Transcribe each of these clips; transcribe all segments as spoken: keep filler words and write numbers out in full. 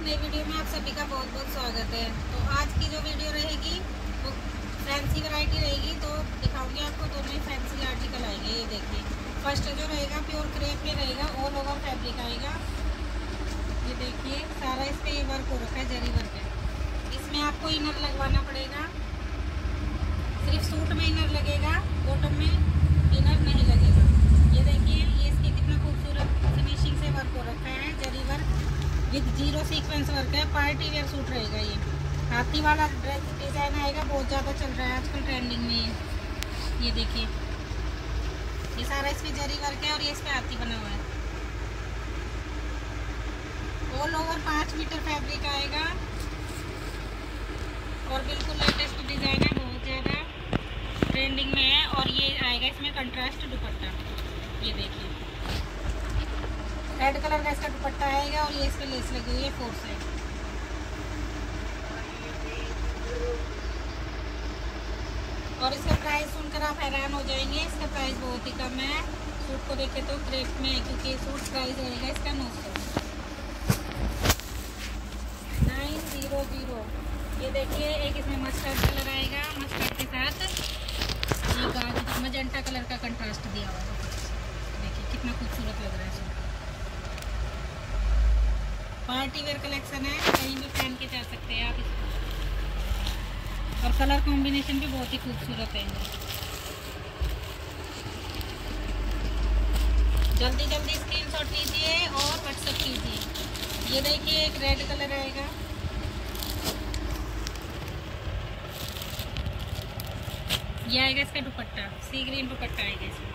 नई वीडियो में आप सभी का बहुत बहुत स्वागत है। तो आज की जो वीडियो रहेगी वो फैंसी वैरायटी रहेगी। तो दिखाऊंगी आपको दोनों ही फैंसी आर्टिकल आएंगे। ये देखिए, फर्स्ट जो रहेगा प्योर क्रेप में रहेगा, ऑल ओवर फैब्रिक आएगा। ये देखिए सारा इस पे ये वर्क हो रखा है, जरी वर्क है। इसमें आपको इनर लगवाना पड़ेगा, सिर्फ सूट में इनर लगेगा, बॉटम में इनर नहीं लगेगा। ये देखिए ये इसकी कितना खूबसूरत फिनिशिंग से वर्क हो रखा है, zari work with zero sequence work है। पार्टी वेयर सूट रहेगा। ये हाथी वाला ड्रेस डिजाइन आएगा, बहुत ज़्यादा चल रहा है आजकल ट्रेंडिंग में। ये ये देखिए ये सारा इसमें जरी वर्क है और ये इस पे हाथी बना हुआ है। ऑल ओवर पाँच मीटर फैब्रिक आएगा और बिल्कुल लेटेस्ट डिजाइन है, बहुत ज़्यादा ट्रेंडिंग में है। और ये आएगा इसमें कंट्रास्ट दुपट्टा। ये देखिए रेड कलर का इसका दुपट्टा आएगा और ये इस पे लेस लगी हुई है फोर साइड। और इसका प्राइस सुनकर आप हैरान हो जाएंगे, इसका प्राइस बहुत ही कम है। सूट को देखे तो क्रेप में है, क्योंकि सूट प्राइस रहेगा इसका नौ सौ नाइन जीरो जीरो। ये देखिए एक इसमें मस्टर्ड कलर आएगा, मस्टर्ड के साथ ये गाजर मजेंटा कलर का कंट्रास्ट दिया हुआ है। देखिए कितना खूबसूरत लग रहा है। पार्टी वेयर कलेक्शन है, कहीं भी पहन के जा सकते हैं आप इसको। और कलर कॉम्बिनेशन भी बहुत ही खूबसूरत है। जल्दी जल्दी स्क्रीनशॉट लीजिए और व्हाट्सएप कीजिए। ये देखिए एक रेड कलर आएगा, ये आएगा इसका दुपट्टा, सी ग्रीन दुपट्टा आएगा इसमें।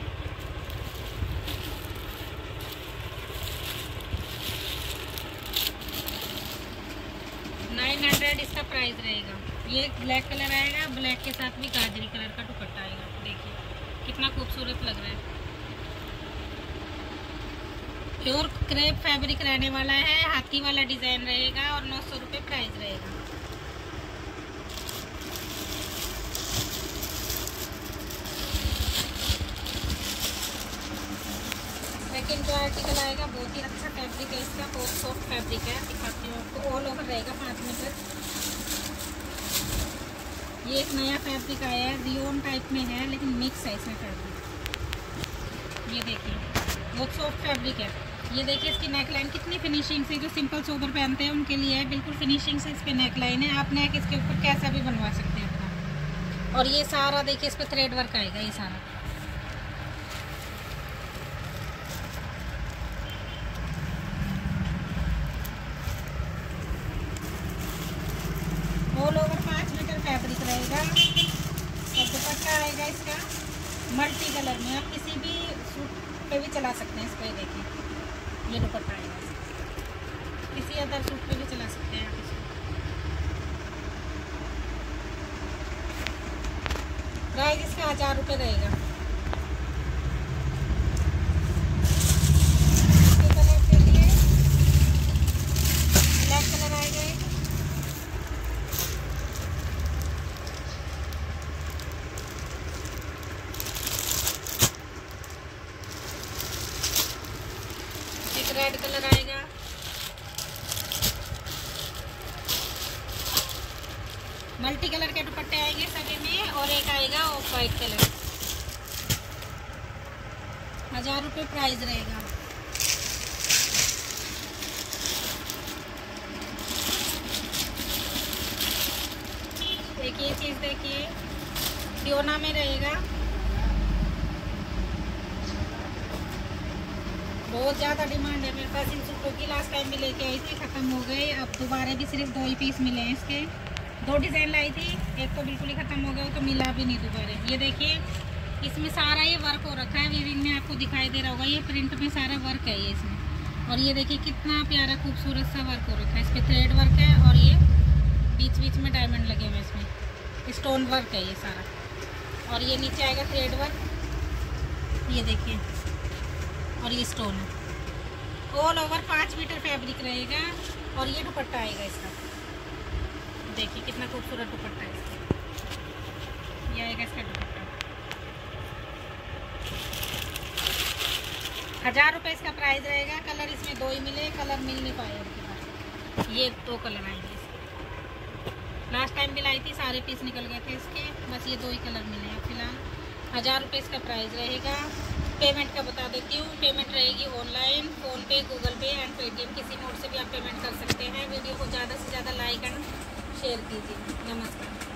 नाइन हंड्रेड इसका प्राइस रहेगा। ये ब्लैक कलर आएगा, ब्लैक के साथ भी गाजरी कलर का दुपट्टा आएगा। देखिए कितना खूबसूरत लग रहा है। प्योर क्रेप फैब्रिक रहने वाला है, हाथी वाला डिजाइन रहेगा और नौ सौ रुपये प्राइस रहेगा। सेकेंड जो आर्टिकल आएगा बहुत ही अच्छा फैब्रिक है इसका, बहुत सॉफ्ट फैब्रिक है। दिखाती हूँ आपको, ऑल ओवर रहेगा पाँच मीटर। ये एक नया फैब्रिक आया है, रियोन टाइप में है लेकिन मिक्स है इसमें फैब्रिक। ये देखिए बहुत सॉफ्ट फैब्रिक है। ये देखिए इसकी नेकलाइन कितनी फिनिशिंग से, जो सिंपल सोबर पहनते हैं उनके लिए है, बिल्कुल फिनिशिंग से इस पर नेकलाइन है। आप नेक इसके ऊपर कैसा भी बनवा सकते हैं अपना। और ये सारा देखिए इस पर थ्रेड वर्क आएगा, ये सारा ऑल ओवर पाँच मीटर फैब्रिक रहेगा। और दुपट्टा आएगा इसका मल्टी कलर में, आप किसी भी सूट पे भी चला सकते हैं इसको। ये देखिए ये दुपट्टा आएगा, किसी अदर सूट पे भी चला सकते हैं आप इसको। प्राइस इसका हज़ार रुपये रहेगा। कलर के लिए ब्लैक कलर आएगा, रेड कलर आएगा, मल्टी कलर के दुपट्टे आएंगे सभी में। और एक आएगा ऑफ वाइट कलर। हजार रुपये प्राइस रहेगा। एक ये चीज़ देखिए डियोना में रहेगा, बहुत ज़्यादा डिमांड है मेरे पास इन सूटों की। लास्ट टाइम भी लेके आई थी, ख़त्म हो गए। अब दोबारा भी सिर्फ दो ही पीस मिले हैं इसके। दो डिज़ाइन लाई थी, एक तो बिल्कुल ही ख़त्म हो गया, तो मिला भी नहीं दोबारा। ये देखिए इसमें सारा ये वर्क हो रखा है, वीविंग में आपको दिखाई दे रहा होगा। ये प्रिंट में सारा वर्क है ये इसमें। और ये देखिए कितना प्यारा खूबसूरत सा वर्क हो रखा है। इस पर थ्रेड वर्क है और ये बीच बीच में डायमंड लगे हुए इसमें, स्टोन वर्क है ये सारा। और ये नीचे आएगा थ्रेड वर्क, ये देखिए, और ये स्टोन है। ऑल ओवर पाँच मीटर फैब्रिक रहेगा। और ये दुपट्टा आएगा इसका, देखिए कितना खूबसूरत दुपट्टा है इसका। ये आएगा इसका दुपट्टा। हज़ार रुपये इसका प्राइस रहेगा। कलर इसमें दो ही मिले, कलर मिल नहीं पाए आपके पास। ये दो कलर आएंगे इसके। लास्ट टाइम भी लाई थी, सारे पीस निकल गए थे इसके, बस ये दो ही कलर मिले हैं फिलहाल। हज़ार रुपये इसका प्राइस रहेगा। पेमेंट का बता देती हूँ, पेमेंट रहेगी online, PhonePe, Google Pay and Paytm, किसी मोड से भी आप पेमेंट कर सकते हैं। वीडियो को ज़्यादा से ज़्यादा लाइक एंड शेयर कीजिए। नमस्कार।